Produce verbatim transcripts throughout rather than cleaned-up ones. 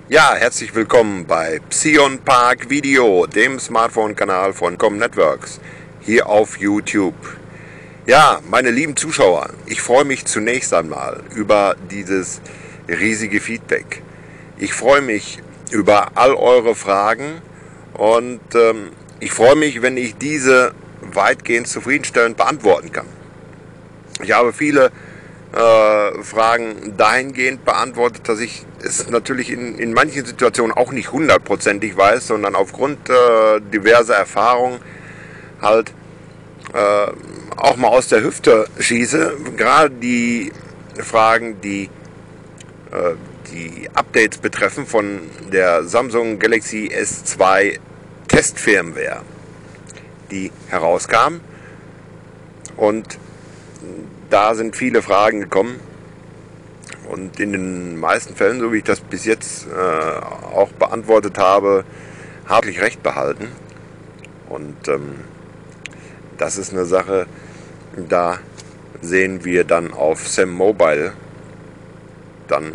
Ja, herzlich willkommen bei Psion Park Video, dem Smartphone-Kanal von Comnetworks, hier auf YouTube. Ja, meine lieben Zuschauer, ich freue mich zunächst einmal über dieses riesige Feedback. Ich freue mich über all eure Fragen und ähm, ich freue mich, wenn ich diese weitgehend zufriedenstellend beantworten kann. Ich habe viele äh, Fragen dahingehend beantwortet, dass ich es natürlich in, in manchen Situationen auch nicht hundertprozentig weiß, sondern aufgrund äh, diverser Erfahrungen halt äh, auch mal aus der Hüfte schieße. Gerade die Fragen, die äh, die Updates betreffen von der Samsung Galaxy S zwei Testfirmware, die herauskam, und da sind viele Fragen gekommen und in den meisten Fällen, so wie ich das bis jetzt äh, auch beantwortet habe, hartlich recht behalten. Und ähm, das ist eine Sache, da sehen wir dann auf Sam Mobile dann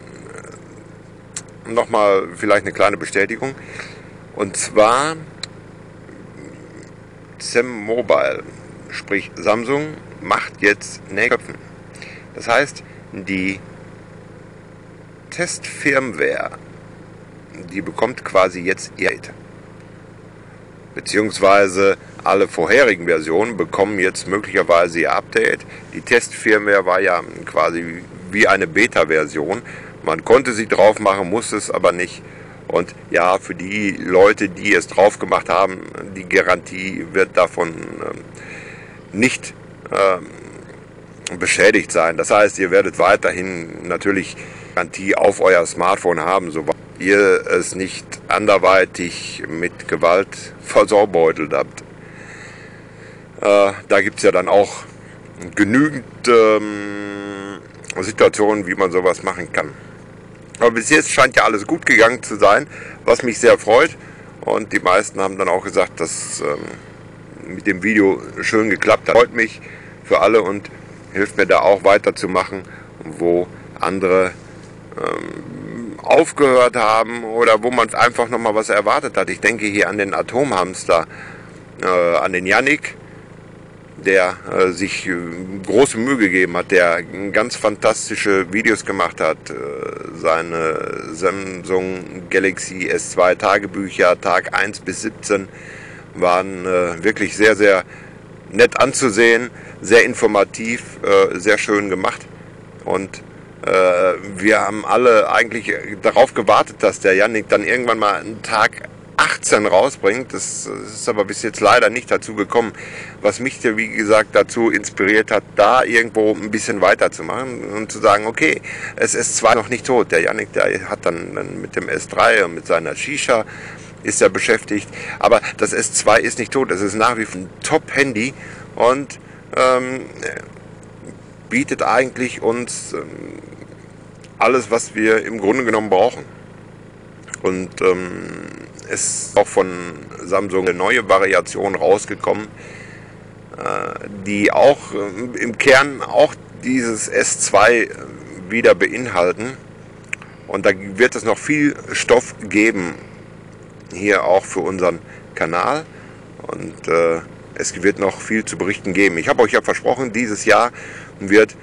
äh, nochmal vielleicht eine kleine Bestätigung. Und zwar Sam Mobile, sprich Samsung, macht jetzt Nähköpfen. Das heißt, die Testfirmware, die bekommt quasi jetzt ihr Update. Beziehungsweise alle vorherigen Versionen bekommen jetzt möglicherweise ihr Update. Die Testfirmware war ja quasi wie eine Beta-Version. Man konnte sie drauf machen, musste es aber nicht. Und ja, für die Leute, die es drauf gemacht haben, die Garantie wird davon ähm, nicht ähm, beschädigt sein. Das heißt, ihr werdet weiterhin natürlich Garantie auf euer Smartphone haben, soweit ihr es nicht anderweitig mit Gewalt versaubeutelt habt. Äh, da gibt es ja dann auch genügend ähm, Situationen, wie man sowas machen kann. Aber bis jetzt scheint ja alles gut gegangen zu sein, was mich sehr freut. Und die meisten haben dann auch gesagt, dass ähm, mit dem Video schön geklappt hat. Freut mich für alle und hilft mir da auch weiterzumachen, wo andere ähm, aufgehört haben oder wo man einfach nochmal was erwartet hat. Ich denke hier an den Atomhamster, äh, an den Yannick, der äh, sich äh, große Mühe gegeben hat, der ganz fantastische Videos gemacht hat. Äh, seine Samsung Galaxy S zwei Tagebücher, Tag eins bis siebzehn, waren äh, wirklich sehr, sehr nett anzusehen, sehr informativ, äh, sehr schön gemacht. Und äh, wir haben alle eigentlich darauf gewartet, dass der Yannick dann irgendwann mal einen Tag achtzehn rausbringt. Das ist aber bis jetzt leider nicht dazu gekommen, was mich, wie gesagt, dazu inspiriert hat, da irgendwo ein bisschen weiterzumachen und zu sagen, okay, es ist zwar noch nicht tot. Der Yannick, der hat dann, dann mit dem S drei und mit seiner Shisha ist er beschäftigt, aber das S zwei ist nicht tot. Es ist nach wie vor ein Top-Handy und ähm, bietet eigentlich uns ähm, alles, was wir im Grunde genommen brauchen. Und ähm, es ist auch von Samsung eine neue Variation rausgekommen, äh, die auch äh, im Kern auch dieses S zwei wieder beinhalten. Und da wird es noch viel Stoff geben, hier auch für unseren Kanal. Und äh, es wird noch viel zu berichten geben. Ich habe euch ja versprochen, dieses Jahr wird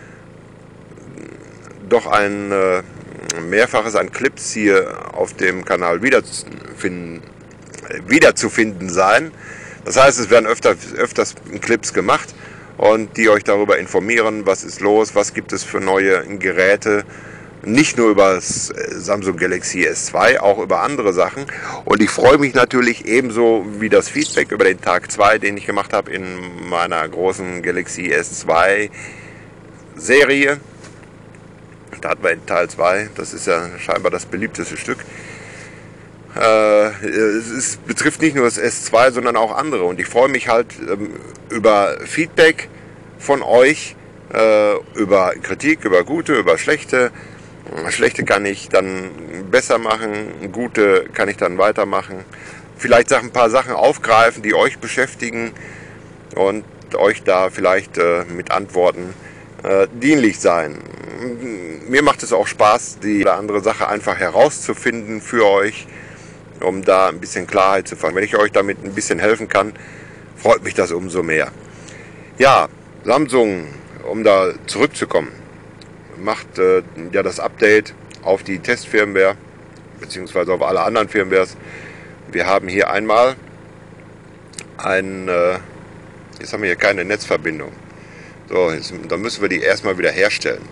doch ein äh, Mehrfaches an Clips hier auf dem Kanal wiederzufinden, wiederzufinden sein. Das heißt, es werden öfter, öfters Clips gemacht und die euch darüber informieren, was ist los, was gibt es für neue Geräte. Nicht nur über das Samsung Galaxy S zwei, auch über andere Sachen. Und ich freue mich natürlich ebenso wie das Feedback über den Tag zwei, den ich gemacht habe in meiner großen Galaxy S zwei Serie. Da hatten wir in Teil zwei, das ist ja scheinbar das beliebteste Stück. Äh, es ist, betrifft nicht nur das S zwei, sondern auch andere. Und ich freue mich halt ähm, über Feedback von euch, äh, über Kritik, über gute, über schlechte. Schlechte kann ich dann besser machen, gute kann ich dann weitermachen. Vielleicht ein paar Sachen aufgreifen, die euch beschäftigen und euch da vielleicht äh, mit Antworten äh, dienlich sein. Mir macht es auch Spaß, die oder andere Sache einfach herauszufinden für euch, um da ein bisschen Klarheit zu fahren. Wenn ich euch damit ein bisschen helfen kann, freut mich das umso mehr. Ja, Samsung, um da zurückzukommen, macht äh, ja das Update auf die Testfirmware beziehungsweise auf alle anderen Firmwares. Wir haben hier einmal ein, äh, jetzt haben wir hier keine Netzverbindung. So, jetzt, dann müssen wir die erstmal wieder herstellen.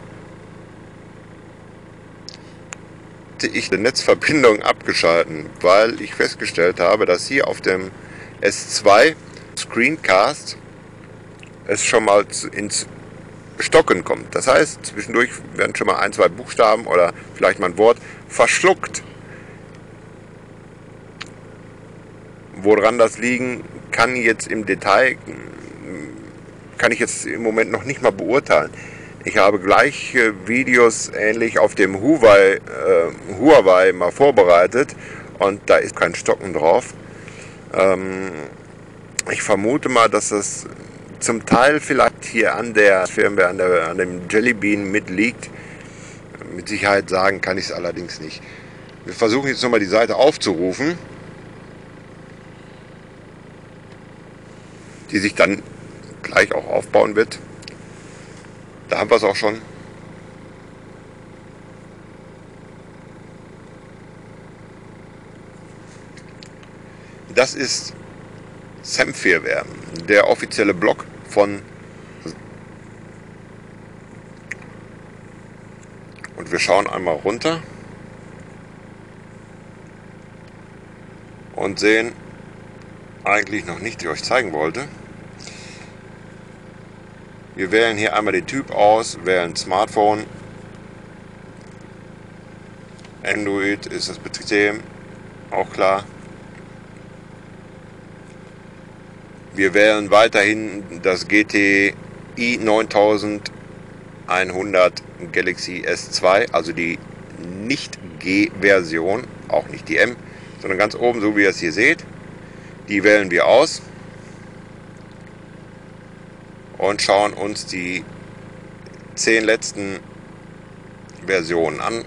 Ich die Netzverbindung abgeschalten, weil ich festgestellt habe, dass hier auf dem S zwei Screencast es schon mal ins Stocken kommt. Das heißt, zwischendurch werden schon mal ein, zwei Buchstaben oder vielleicht mal ein Wort verschluckt. Woran das liegen kann jetzt im Detail, kann ich jetzt im Moment noch nicht mal beurteilen. Ich habe gleich Videos ähnlich auf dem Huawei, äh, Huawei mal vorbereitet und da ist kein Stocken drauf. Ähm, ich vermute mal, dass das zum Teil vielleicht hier an der Firmware, an, der, an dem Jelly Bean mitliegt. Mit Sicherheit sagen kann ich es allerdings nicht. Wir versuchen jetzt nochmal die Seite aufzurufen, die sich dann gleich auch aufbauen wird. Da haben wir es auch schon. Das ist Semfirmware, der offizielle Blog von. Und wir schauen einmal runter und sehen eigentlich noch nicht, die ich euch zeigen wollte. Wir wählen hier einmal den Typ aus, wählen Smartphone. Android ist das Betriebssystem, auch klar. Wir wählen weiterhin das G T I neuntausendeinhundert Galaxy S zwei, also die Nicht-G-Version, auch nicht die M, sondern ganz oben, so wie ihr es hier seht. Die wählen wir aus und schauen uns die zehn letzten Versionen an,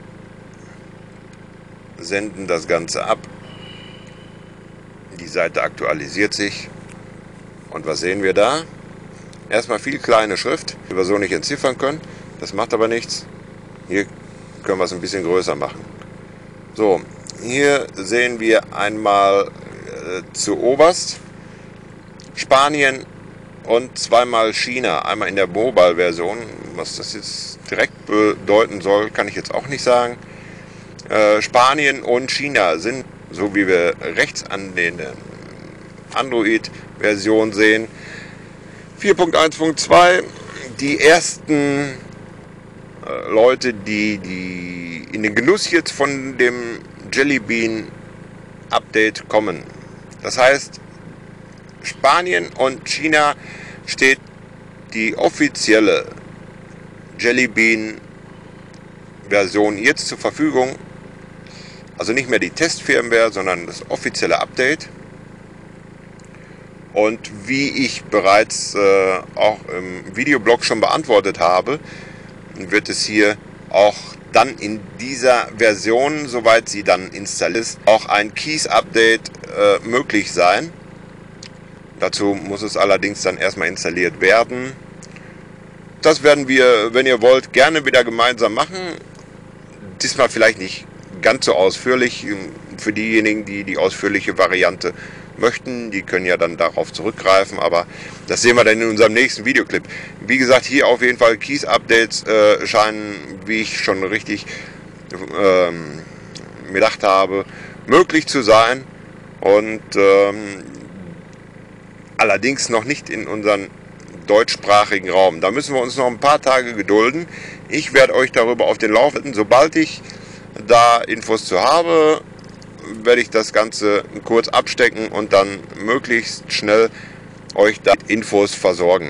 senden das Ganze ab. Die Seite aktualisiert sich. Und was sehen wir da? Erstmal viel kleine Schrift, die wir so nicht entziffern können. Das macht aber nichts. Hier können wir es ein bisschen größer machen. So, hier sehen wir einmal äh, zu oberst Spanien und zweimal China. Einmal in der Mobile-Version. Was das jetzt direkt bedeuten soll, kann ich jetzt auch nicht sagen. Äh, Spanien und China sind, so wie wir rechts an den Android-Version sehen, vier Punkt eins Punkt zwei, die ersten äh, Leute, die, die in den Genuss jetzt von dem Jelly Bean Update kommen. Das heißt, Spanien und China steht die offizielle Jelly Bean Version jetzt zur Verfügung. Also nicht mehr die Testfirmware, sondern das offizielle Update. Und wie ich bereits äh, auch im Videoblog schon beantwortet habe, wird es hier auch dann in dieser Version, soweit sie dann installiert ist, auch ein Keys-Update äh, möglich sein. Dazu muss es allerdings dann erstmal installiert werden. Das werden wir, wenn ihr wollt, gerne wieder gemeinsam machen. Diesmal vielleicht nicht ganz so ausführlich. Für diejenigen, die die ausführliche Variante möchten, die können ja dann darauf zurückgreifen, aber das sehen wir dann in unserem nächsten Videoclip. Wie gesagt, hier auf jeden Fall Keys-Updates äh, scheinen, wie ich schon richtig ähm, mir gedacht habe, möglich zu sein und ähm, allerdings noch nicht in unseren deutschsprachigen Raum. Da müssen wir uns noch ein paar Tage gedulden. Ich werde euch darüber auf den Laufenden, sobald ich da Infos zu habe, werde ich das Ganze kurz abstecken und dann möglichst schnell euch da Infos versorgen.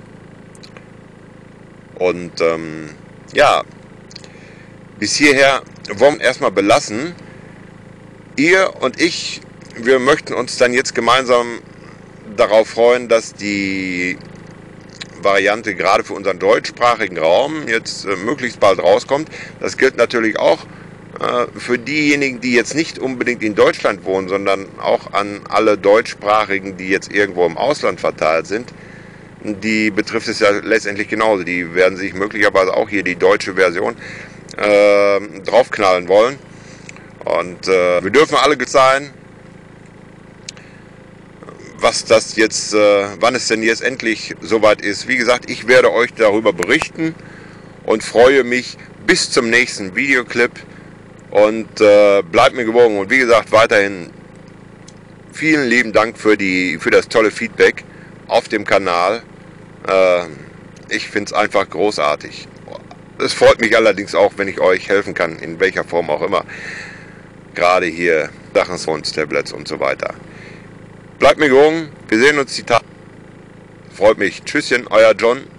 Und ähm, ja, bis hierher wollen wir erstmal belassen. Ihr und ich, wir möchten uns dann jetzt gemeinsam darauf freuen, dass die Variante gerade für unseren deutschsprachigen Raum jetzt äh, möglichst bald rauskommt. Das gilt natürlich auch äh, für diejenigen, die jetzt nicht unbedingt in Deutschland wohnen, sondern auch an alle Deutschsprachigen, die jetzt irgendwo im Ausland verteilt sind. Die betrifft es ja letztendlich genauso. Die werden sich möglicherweise auch hier die deutsche Version äh, draufknallen wollen. Und äh, wir dürfen alle sein, was das jetzt, äh, wann es denn jetzt endlich soweit ist. Wie gesagt, ich werde euch darüber berichten und freue mich bis zum nächsten Videoclip und äh, bleibt mir gewogen. Und wie gesagt, weiterhin vielen lieben Dank für, die, für das tolle Feedback auf dem Kanal. Äh, ich finde es einfach großartig. Es freut mich allerdings auch, wenn ich euch helfen kann, in welcher Form auch immer. Gerade hier Sachen, Tablets und so weiter. Bleibt mir gewogen, wir sehen uns die Tage. Freut mich. Tschüsschen, euer John.